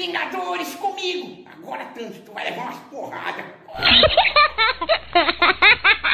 Vingadores comigo. Agora, Thanos, tu vai levar umas porradas.